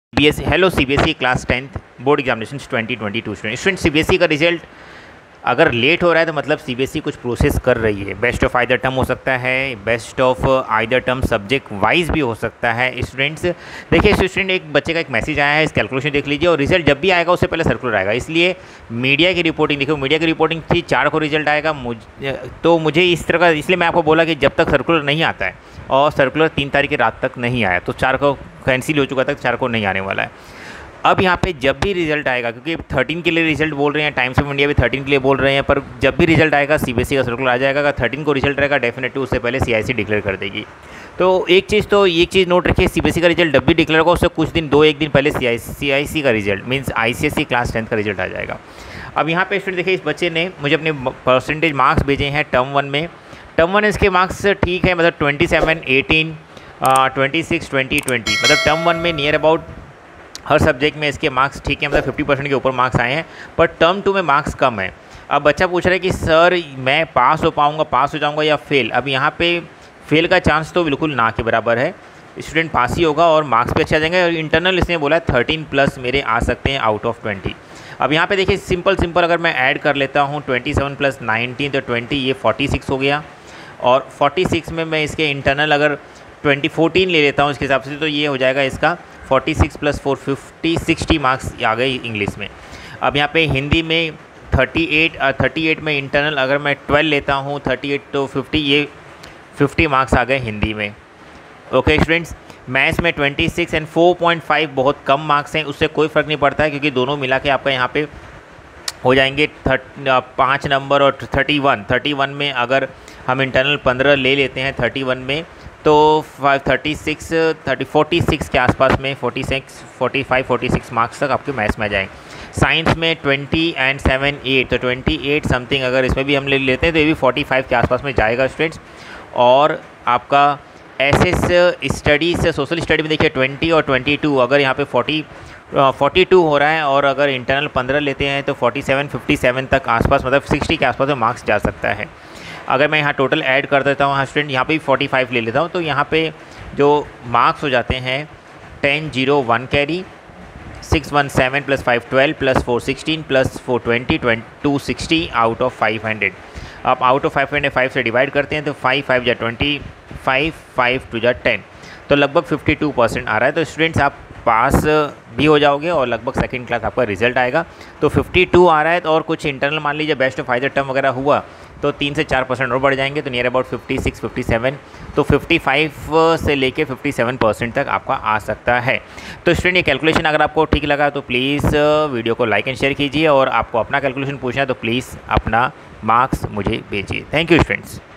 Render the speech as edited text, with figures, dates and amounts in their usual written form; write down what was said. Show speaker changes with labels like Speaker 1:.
Speaker 1: BSc hello CBSE class 10th board examination 2022 student CBSE का result अगर late हो रहा है तो मतलब सीबीएसई कुछ प्रोसेस कर रही है। बेस्ट ऑफ आइदर टर्म हो सकता है, best of either term subject wise भी हो सकता है। स्टूडेंट्स देखिए, स्टूडेंट एक बच्चे का एक मैसेज आया है, इस कैलकुलेशन देख लीजिए और रिजल्ट जब भी आएगा उससे पहले सर्कुलर आएगा। इसलिए मीडिया की रिपोर्टिंग देखो, मीडिया की रिपोर्टिंग थी 4 को रिजल्ट आएगा। मुझे इस तरह का, इसलिए मैं आपको बोला कि जब तक सर्कुलर नहीं आता है और सर्कुलर 3 तारीख की रात तक नहीं आया तो 4 को कैंसिल हो चुका था, 4 को नहीं आने वाला है। अब यहाँ पे जब भी रिजल्ट आएगा, क्योंकि 13 के लिए रिजल्ट बोल रहे हैं, टाइम्स ऑफ इंडिया भी 13 के लिए बोल रहे हैं, पर जब भी रिजल्ट आएगा सीबीएसई का सर्कुलर आ जाएगा। अगर 13 को रिजल्ट रहेगा डेफिनेटली उससे पहले सीआईसी डिक्लेयर कर देगी। तो एक चीज़ नोट रखिए, सीबीएसई का रिजल्ट जब भी डिक्लेयर होगा उससे कुछ दिन 1 दिन पहले सीआईसी का रिजल्ट मीन्स आईसीएसई क्लास 10 का रिजल्ट आ जाएगा। अब यहाँ पे स्टूडेंट देखिए, इस बच्चे ने मुझे अपने परसेंटेज मार्क्स भेजे हैं टर्म 1 में। टर्म 1 इसके मार्क्स ठीक है, मतलब 27, 18, 26, 20, 20, मतलब टर्म 1 में नियर अबाउट हर सब्जेक्ट में इसके मार्क्स ठीक है, मतलब 50% के ऊपर मार्क्स आए हैं। पर टर्म 2 में मार्क्स कम है। अब बच्चा पूछ रहा है कि सर मैं पास हो जाऊंगा या फेल। अब यहाँ पे फेल का चांस तो बिल्कुल ना के बराबर है। स्टूडेंट पास ही होगा और मार्क्स भी अच्छे आ जाएंगे। और इंटरनल इसने बोला है 13+ मेरे आ सकते हैं आउट ऑफ 20। अब यहाँ पे देखिए, सिंपल अगर मैं ऐड कर लेता हूँ 27 + 19 तो 20, ये 46 हो गया। और 46 में मैं इसके इंटरनल अगर 14 ले लेता हूँ इसके हिसाब से, तो ये हो जाएगा इसका 46 + 4 50, 60 मार्क्स आ गए इंग्लिश में। अब यहाँ पे हिंदी में 38 में इंटरनल अगर मैं 12 लेता हूँ 38 तो 50, ये 50 मार्क्स आ गए हिंदी में। ओके स्टूडेंट्स, मैथ्स में 26 एंड 4.5 बहुत कम मार्क्स हैं, उससे कोई फ़र्क नहीं पड़ता है क्योंकि दोनों मिला के आपका यहाँ पे हो जाएंगे 5 नंबर। और 31 में अगर हम इंटरनल 15 ले लेते हैं 31 में तो 46 के आसपास में 45-46 मार्क्स तक आपके मैथ्स में आ जाएंगे। साइंस में 20 एंड 7 8 तो 28 समथिंग अगर इसमें भी हम ले लेते हैं तो ये भी 45 के आसपास में जाएगा स्टूडेंट्स। और आपका एसएस स्टडीज़ सोशल स्टडी में देखिए 20 और 22 अगर यहाँ पे 42 हो रहा है और अगर इंटरनल 15 लेते हैं तो 47-57 तक आसपास, मतलब 60 के आसपास में मार्क्स जा सकता है। अगर मैं यहाँ टोटल ऐड कर देता हूँ, हाँ स्टूडेंट यहाँ पे भी 45 ले लेता हूँ तो यहाँ पे जो मार्क्स हो जाते हैं 10 0 1 कैरी, 6 1 7 + 5 12 + 4 16 + 4 20 260 आउट ऑफ 500। आप आउट ऑफ 500 5 से डिवाइड करते हैं तो 5 5 जा 25, 5 2 जा 10, तो लगभग 52% आ रहा है। तो स्टूडेंट्स आप पास भी हो जाओगे और लगभग सेकंड क्लास आपका रिजल्ट आएगा। तो 52 आ रहा है तो और कुछ इंटरनल मान लीजिए बेस्ट ऑफ आइदर टर्म वगैरह हुआ तो 3 से 4% और बढ़ जाएंगे तो नियर अबाउट 56 57, तो 55 से लेके 57% तक आपका आ सकता है। तो स्टूडेंट ये कैलकुलेशन अगर आपको ठीक लगा तो प्लीज़ वीडियो को लाइक एंड शेयर कीजिए और आपको अपना कैलकुलेशन पूछना है तो प्लीज़ अपना मार्क्स मुझे भेजिए। Thank you students.